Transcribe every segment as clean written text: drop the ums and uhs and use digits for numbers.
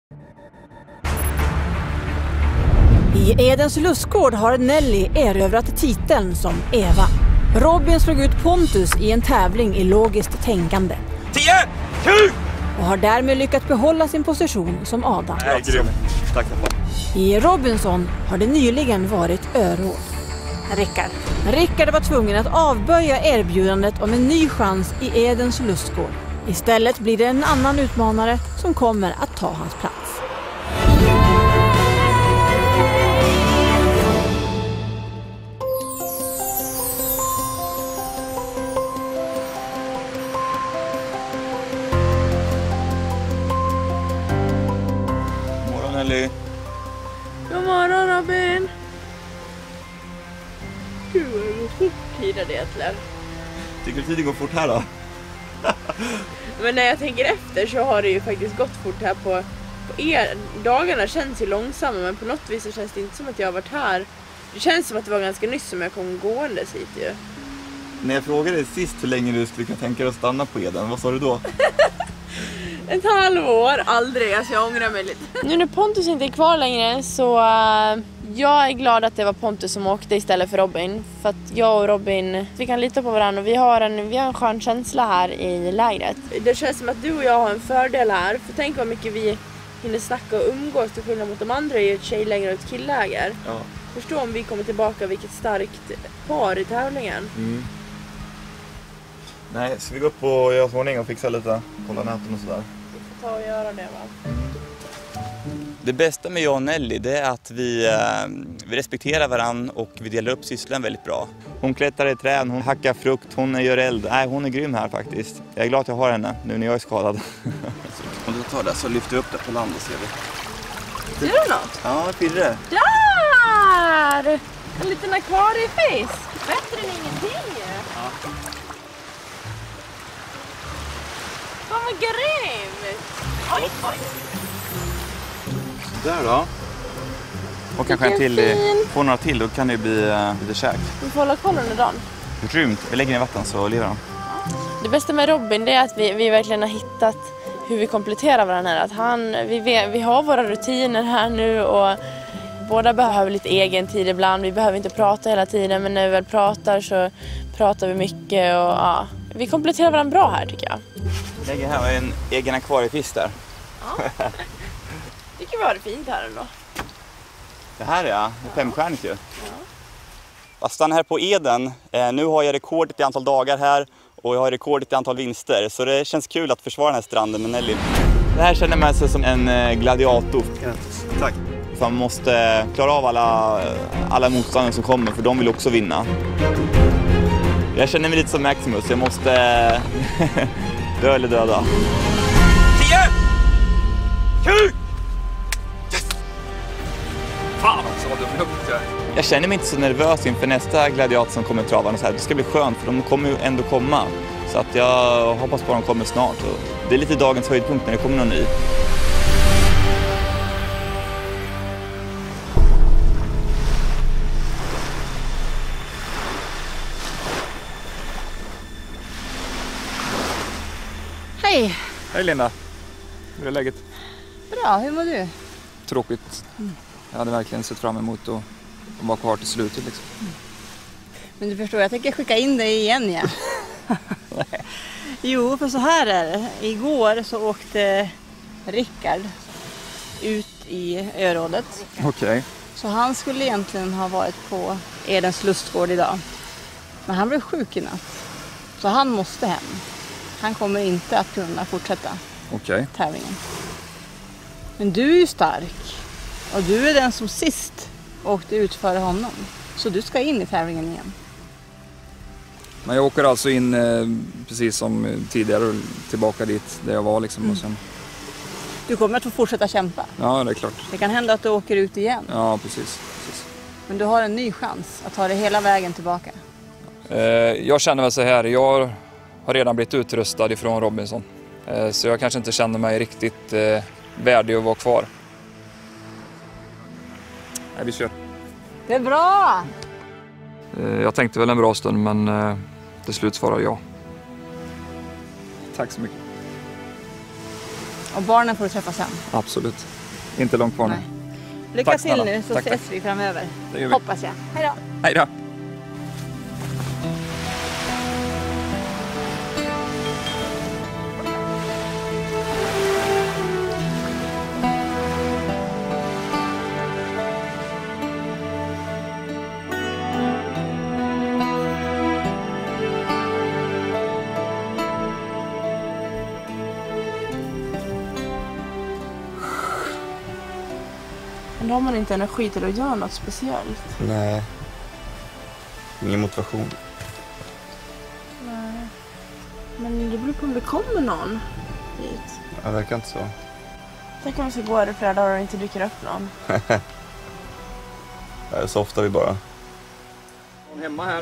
I Edens lustgård har Nelly erövrat titeln som Eva. Robin slog ut Pontus i en tävling i logiskt tänkande. 10, 7! Och har därmed lyckats behålla sin position som Adam. Tack. I Robinson har det nyligen varit öråd. Rickard var tvungen att avböja erbjudandet om en ny chans i Edens lustgård. Istället blir det en annan utmanare som kommer att ta hans plats. Morgon Nelly. God morgon Robin. Gud vad det går fort tiden egentligen. Tycker du tiden går fort här då? Men när jag tänker efter så har det ju faktiskt gått fort här på er. Dagarna känns ju långsamma, men på något vis så känns det inte som att jag har varit här. Det känns som att det var ganska nyss som jag kom gåendes hit ju. När jag frågade sist hur länge du skulle kunna tänka dig att stanna på Eden, vad sa du då? Ett halvår, aldrig, alltså jag ångrar mig lite. Nu när Pontus inte är kvar längre så jag är glad att det var Pontus som åkte istället för Robin. För att jag och Robin, vi kan lita på varandra och vi har en skön känsla här i lägret. Det känns som att du och jag har en fördel här, för tänk vad mycket vi hinner snacka och umgås till skillnad mot de andra i ett tjejläger och ett killäger. Ja. Förstå om vi kommer tillbaka, vilket starkt par i tävlingen. Mm. Nej, ska vi gå upp och göra ordning och fixa lite, kolla näten och sådär? Ta och göra det va? Det bästa med jag och Nelly, det är att vi respekterar varann och vi delar upp sysslan väldigt bra. Hon klättrar i träd, hon hackar frukt, hon gör eld. Nej, hon är grym här faktiskt. Jag är glad att jag har henne nu när jag är skadad. Om du tar det så lyfter vi upp det på land och ser vi. Ser du något? Ja, pirre. Där! En liten akvariefisk. Bättre än ingenting. Ja. Fan vad grymt! Oj, oj. Där då. Och kanske en till, fin. få några till, då kan det bli lite käk. Vi får hålla koll under dagen. Grymt, vi lägger ner vatten så lever han. Det bästa med Robin, det är att vi verkligen har hittat hur vi kompletterar varandra här. Att vi har våra rutiner här nu och båda behöver lite egen tid ibland. Vi behöver inte prata hela tiden, men när vi väl pratar så pratar vi mycket och ja, vi kompletterar varandra bra här tycker jag. Lägger här en egen akvariefisk där. Ja. Tycker vi har det fint här ändå. Det här är det 5-stjärnigt ju. Ja. Jag stannar här på Eden. Nu har jag rekordet i antal dagar här och jag har rekordet i antal vinster. Så det känns kul att försvara den här stranden med Nelly. Det här känner man sig som en gladiator. Tack. För man måste klara av alla motståndare som kommer, för de vill också vinna. Jag känner mig lite som Maximus. Jag måste dö eller döda. 10! 7! Yes! Fan också, vad du upp. Jag känner mig inte så nervös inför nästa gladiator som kommer travarna så här. Det ska bli skönt för de kommer ju ändå komma. Så att jag hoppas på att de kommer snart. Och det är lite dagens höjdpunkt när det kommer någon ny. Hej! Hej Linda, hur är läget? Bra, hur mår du? Tråkigt. Jag hade verkligen sett fram emot att vara kvar till slutet liksom. Men du förstår, jag tänker skicka in dig igen ja. Jo, för så här är det. Igår så åkte Rickard ut i örådet. Okej. Så han skulle egentligen ha varit på Edens lustgård idag. Men han blev sjuk i natt. Så han måste hem. Han kommer inte att kunna fortsätta tävlingen. Men du är ju stark. Och du är den som sist åkte ut före honom. Så du ska in i tävlingen igen. Men jag åker alltså in precis som tidigare tillbaka dit där jag var liksom. Och sen... Du kommer att få fortsätta kämpa. Ja, det är klart. Det kan hända att du åker ut igen. Ja, precis. Men du har en ny chans att ta dig hela vägen tillbaka. Jag känner väl så här, jag har redan blivit utrustad ifrån Robinson. Så jag kanske inte känner mig riktigt värdig att vara kvar. Nej, vi kör. Det är bra! Jag tänkte väl en bra stund, men till slut svarade jag. Tack så mycket. Och barnen får du träffa sen. Absolut. Inte långt kvar nu. Lycka Tack, till snälla. nu så Tack, ses tack. vi framöver. Det gör vi. Hoppas jag. Hej då! Hej då! Men då har man inte energi till att göra något speciellt. Nej. Ingen motivation. Nej. Men det beror på om det kommer någon hit. Det verkar inte så. Tänk om vi ska gå här i flera dagar och inte dyker upp någon. Så ofta vi bara. Hemma här.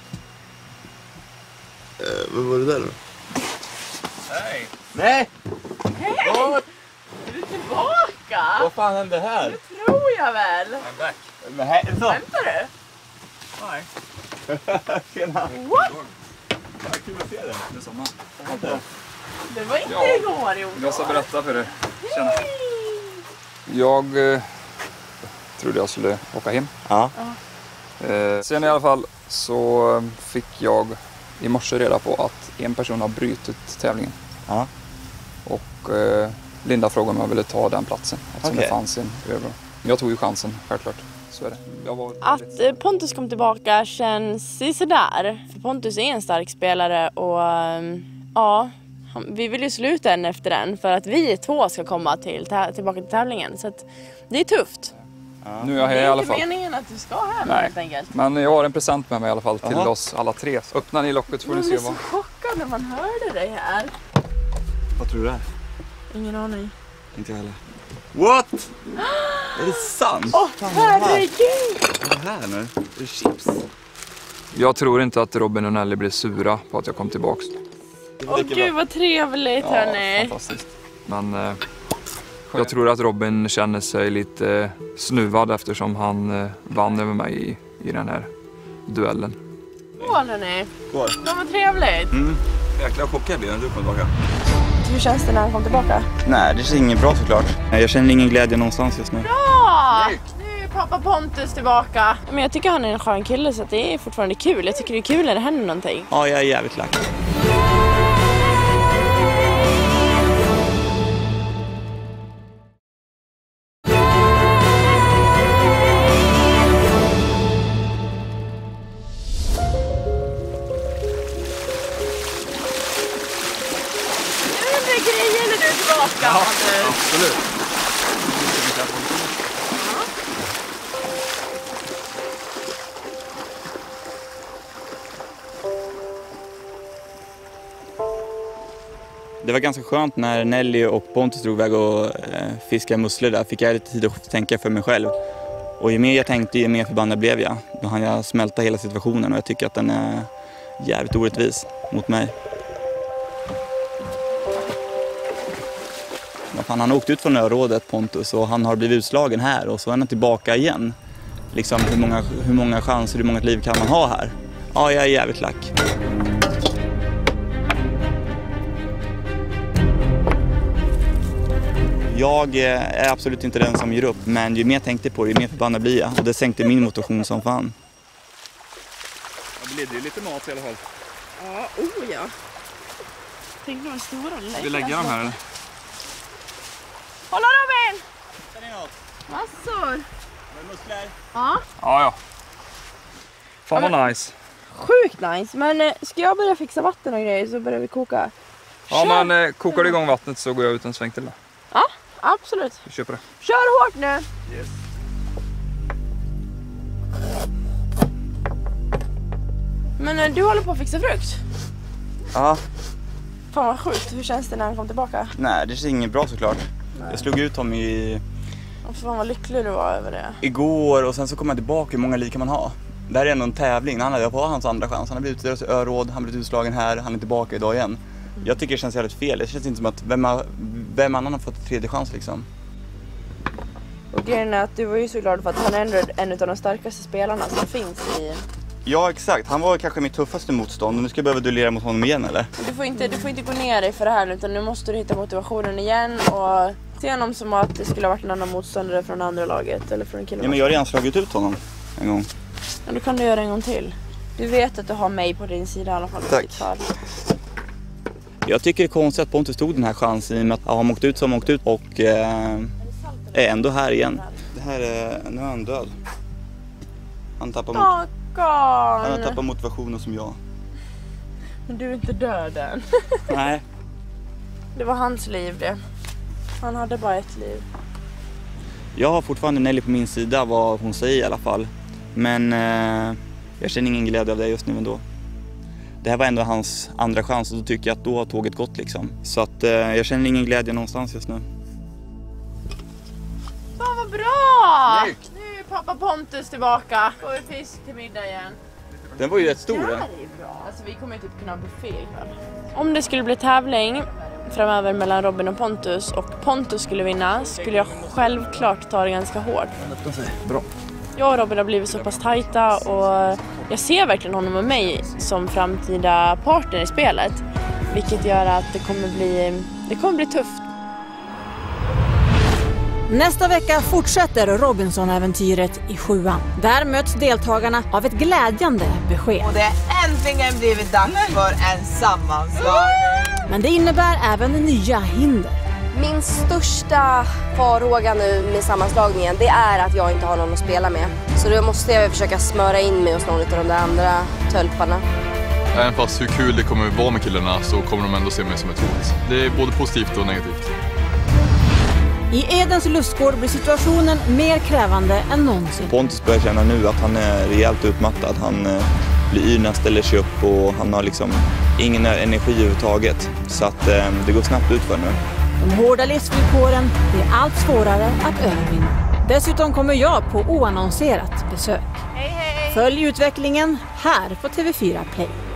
Vad var det där då? Hej! Nej! Hej! Är du tillbaka? Vad fan hände här? Det tror jag väl. I'm back. Men här, så. Väntar du? Nej. Tjena. What? Kul att se dig. Detsamma. Det var inte Ja. igår, Jonas. Jag ska berätta för dig. Tjena. Jag trodde jag skulle åka hem. Ja. Sen i alla fall så fick jag i morse reda på att en person har brutit tävlingen. Ja. Och Linda frågade om jag ville ta den platsen eftersom det fanns en över. Jag tog ju chansen, självklart. Så är det. Att Pontus kom tillbaka känns sådär. För Pontus är en stark spelare och ja, vi vill ju sluta den efter den för att vi två ska komma tillbaka till tävlingen. Så att det är tufft. Ja. Nu är jag här i alla fall. Det är inte meningen att du ska hem helt enkelt. Men jag har en present med mig i alla fall till oss alla tre. Öppna ni locket så får ni se Jag vad. blev så chockad när man hörde dig här. Vad tror du det är? Ingen aning. Inte jag heller. What? Är det sant? Åh, herregud! Vad är det här nu? Är det chips? Jag tror inte att Robin och Nelly blir sura på att jag kom tillbaks. Åh gud vad trevligt hörni. Fantastiskt. Men jag tror att Robin känner sig lite snuvad eftersom han vann över mig i den här duellen. Skål hörni. Skål. Det var trevligt. Jäkla chockad blir när du kom tillbaka. Hur känns det när han kom tillbaka? Nej, det känns inget bra såklart. Jag känner ingen glädje någonstans just nu. Ja! Nu är pappa Pontus tillbaka. Men jag tycker han är en skön kille så att det är fortfarande kul. Jag tycker det är kul när det händer någonting. Ja, jag är jävligt lack. Grejer när du är tillbaka. Ja, absolut. Det var ganska skönt när Nelly och Pontus drog iväg och fiskade musslor där. Fick jag lite tid att tänka för mig själv. Och ju mer jag tänkte, ju mer förbannad blev jag. Då hann jag smälta hela situationen och jag tycker att den är jävligt orättvis mot mig. Han har åkt ut från örådet, Pontus, och han har blivit utslagen här och så är han tillbaka igen. Liksom, hur många chanser, hur många liv kan man ha här? Ja, jag är jävligt lack. Jag är absolut inte den som ger upp, men ju mer jag tänkte på det, ju mer förbannad blir jag. Och det sänkte min motivation som fan. Det blir ju lite mat i alla fall. Ja, ja. Tänk några stora lägg. Ska vi lägga dem här eller? Hålla Robin! Massor. Muskler. Ja. Ja. Fan vad nice. Sjukt nice. Men ska jag börja fixa vatten och grejer så börjar vi koka. Ja, men kokar du igång vattnet så går jag ut en sväng till då. Ja, absolut. Vi köper det. Kör hårt nu. Yes. Men du håller på att fixa frukt. Ja. Fan vad sjukt. Hur känns det när han kom tillbaka? Nej, det känns inget bra såklart. Nej. Jag slog ut honom Fan vad lycklig du var över det. igår och sen så kom jag tillbaka. Hur många liv kan man ha? Det här är ändå en tävling. Han hade på hans andra chans. Han har blivit ute i öråd, han har blivit utslagen här, han är tillbaka idag igen. Jag tycker det känns jävligt fel. Det känns inte som att vem annan har fått en tredje chans liksom. Och grejen är att du var ju så glad för att han är en av de starkaste spelarna som finns i... Ja, exakt. Han var kanske mitt tuffaste motstånd och nu ska jag behöva duellera mot honom igen, eller? Du får inte gå ner dig för det här utan nu måste du hitta motivationen igen och Ser honom som att det skulle ha varit en annan motståndare från andra laget eller från killen. Ja, men jag har redan slagit ut honom en gång. Ja, då kan du göra en gång till. Du vet att du har mig på din sida i alla fall. Tack. Jag tycker det är konstigt att Pontus tog den här chansen i och med att han åkt ut som åkt ut och är ändå här igen. Det här är, nu är han död. Han har tappat motivationen som jag. Men du är inte död än. Nej. Det var hans liv det. Han hade bara ett liv. Jag har fortfarande Nelly på min sida, vad hon säger i alla fall. Men jag känner ingen glädje av det just nu ändå. Det här var ändå hans andra chans och då tycker jag att då har tåget gått liksom. Så att jag känner ingen glädje någonstans just nu. Fan vad bra! Snyggt. Nu är pappa Pontus tillbaka. Får vi fisk till middag igen. Den var ju rätt stor. Det här är bra. Alltså vi kommer typ kunna ha buffé ikväll. Om det skulle bli tävling framöver mellan Robin och Pontus skulle vinna, skulle jag självklart ta det ganska hårt. Bra. Jag och Robin har blivit så pass tajta och jag ser verkligen honom och mig som framtida partner i spelet. Vilket gör att det kommer bli tufft. Nästa vecka fortsätter Robinson-äventyret i 7:an. Där möts deltagarna av ett glädjande besked. Och det är äntligen blivit dags för en sammanslagning. Men det innebär även nya hinder. Min största farhåga nu med sammanslagningen, det är att jag inte har någon att spela med. Så då måste jag försöka smöra in mig hos någon av de där andra tölparna. Även fast hur kul det kommer att vara med killarna så kommer de ändå se mig som ett hot. Det är både positivt och negativt. I Edens lustgård blir situationen mer krävande än någonsin. Pontus börjar känna nu att han är rejält utmattad. Han blir yr när han ställer sig upp och han har liksom ingen energi överhuvudtaget. Så att det går snabbt ut för nu. De hårda livsvillkoren blir allt svårare att övervinna. Dessutom kommer jag på oannonserat besök. Hej hej! Följ utvecklingen här på TV4 Play.